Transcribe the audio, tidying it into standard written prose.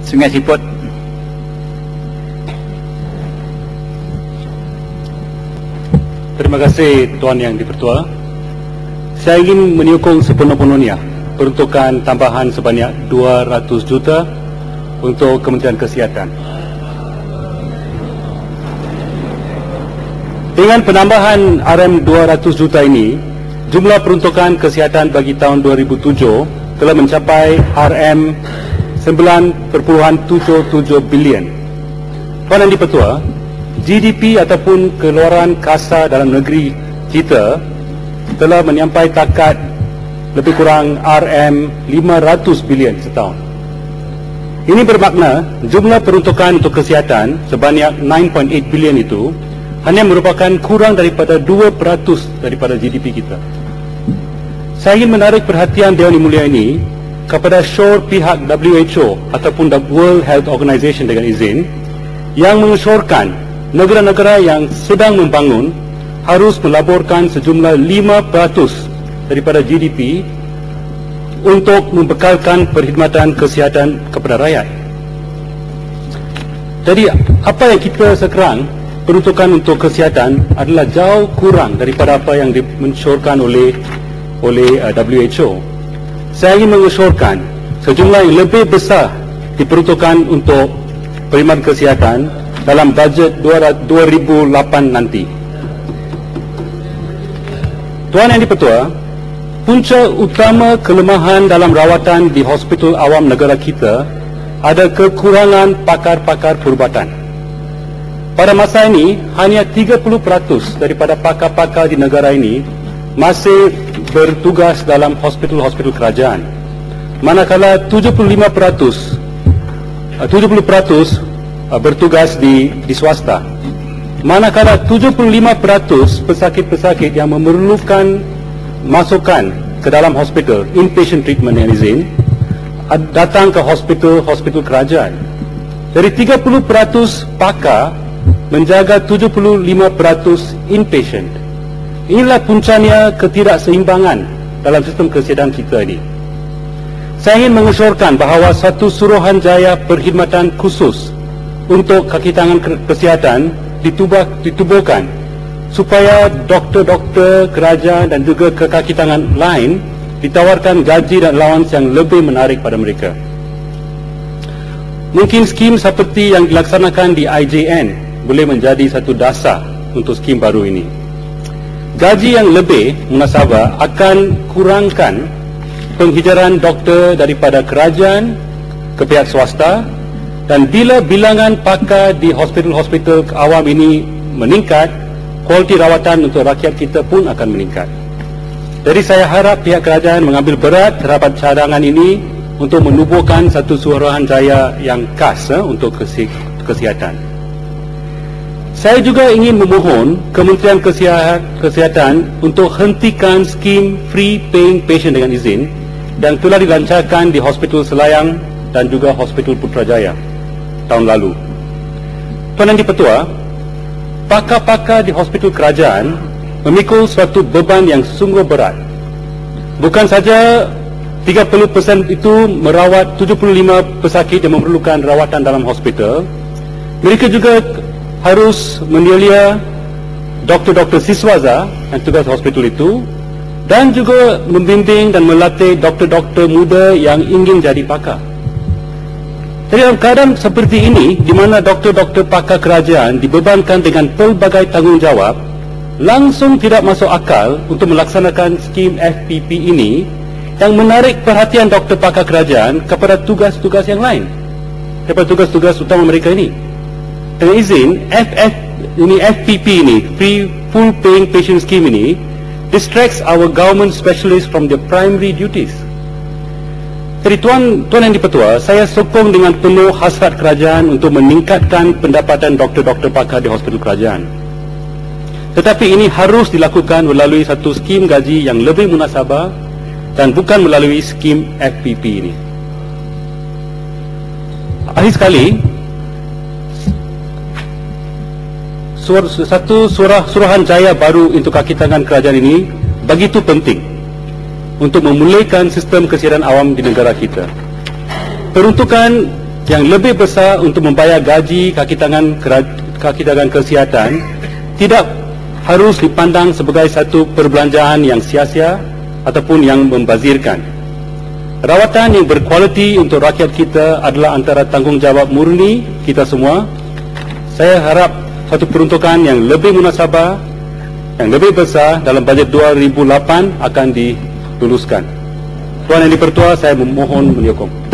Sungai Siput. Terima kasih Tuan Yang Dipertua. Saya ingin menyokong sepenuh-penuhnya peruntukan tambahan sebanyak 200 juta untuk Kementerian Kesihatan. Dengan penambahan RM 200 juta ini, jumlah peruntukan kesihatan bagi tahun 2007 telah mencapai RM 9.77 bilion. Tuan Yang Dipertua, GDP ataupun keluaran kasa dalam negeri kita telah menyampai takat lebih kurang RM 500 bilion setahun. Ini bermakna jumlah peruntukan untuk kesihatan sebanyak 9.8 bilion itu hanya merupakan kurang daripada 2% daripada GDP kita. Saya ingin menarik perhatian Dewan Yang Mulia ini kepada syur pihak WHO ataupun the World Health Organization dengan izin yang mengesyorkan negara-negara yang sedang membangun harus melaporkan sejumlah 5% daripada GDP untuk membekalkan perkhidmatan kesihatan kepada rakyat. Jadi apa yang kita sekarang peruntukan untuk kesihatan adalah jauh kurang daripada apa yang dimensyorkan oleh WHO. Saya ingin mengesyorkan sejumlah yang lebih besar diperuntukkan untuk perkhidmatan kesihatan dalam bajet 2008 nanti. Tuan Yang Dipertua, punca utama kelemahan dalam rawatan di hospital awam negara kita ada kekurangan pakar-pakar perubatan. Pada masa ini, hanya 30% daripada pakar-pakar di negara ini masih bertugas dalam hospital-hospital kerajaan. Manakala 70% bertugas di swasta. Manakala 75% pesakit-pesakit yang memerlukan masukan ke dalam hospital, inpatient treatment yang izin, datang ke hospital kerajaan. Dari 30% pakar menjaga 75% inpatient. Inilah puncanya ketidakseimbangan dalam sistem kesihatan kita ini. Saya ingin mengesyorkan bahawa satu suruhanjaya perkhidmatan khusus untuk kaki tangan kesihatan ditubuhkan supaya doktor-doktor kerajaan dan juga kaki tangan lain ditawarkan gaji dan allowance yang lebih menarik pada mereka. Mungkin skim seperti yang dilaksanakan di IJN boleh menjadi satu dasar untuk skim baru ini. Gaji yang lebih munasabah akan kurangkan penghijaran doktor daripada kerajaan ke pihak swasta, dan bila bilangan pakar di hospital-hospital awam ini meningkat, kualiti rawatan untuk rakyat kita pun akan meningkat. Jadi saya harap pihak kerajaan mengambil berat terhadap cadangan ini untuk menubuhkan satu suruhanjaya yang khas untuk kesihatan. Saya juga ingin memohon Kementerian Kesihatan untuk hentikan skim free paying patient dengan izin yang telah dilancarkan di Hospital Selayang dan juga Hospital Putrajaya tahun lalu. Tuan Yang Dipertua, pakar-pakar di hospital kerajaan memikul suatu beban yang sungguh berat. Bukan saja 30% itu merawat 75 pesakit yang memerlukan rawatan dalam hospital, mereka juga harus menyelia doktor-doktor siswaza yang tugas hospital itu, dan juga membimbing dan melatih doktor-doktor muda yang ingin jadi pakar. Jadi dalam keadaan seperti ini, di mana doktor-doktor pakar kerajaan dibebankan dengan pelbagai tanggungjawab, langsung tidak masuk akal untuk melaksanakan skim FPP ini yang menarik perhatian doktor pakar kerajaan kepada tugas-tugas yang lain, daripada tugas-tugas utama mereka ini. Dengan izin, FPP ini, Free Full Paying Patient Scheme ini, distracts our government specialists from their primary duties. Jadi Tuan Yang Dipertua, saya sokong dengan penuh hasrat kerajaan untuk meningkatkan pendapatan doktor-doktor pakar di hospital kerajaan. Tetapi ini harus dilakukan melalui satu skim gaji yang lebih munasabah dan bukan melalui skim FPP ini. Akhir sekali, satu suruhanjaya baru untuk kaki tangan kerajaan ini begitu penting untuk memulihkan sistem kesihatan awam di negara kita. Peruntukan yang lebih besar untuk membayar gaji kaki tangan kesihatan tidak harus dipandang sebagai satu perbelanjaan yang sia-sia ataupun yang membazirkan. Rawatan yang berkualiti untuk rakyat kita adalah antara tanggungjawab murni kita semua. Saya harap satu peruntukan yang lebih munasabah, yang lebih besar dalam bajet 2008 akan diluluskan. Tuan Yang di-Pertua, saya memohon menyokong.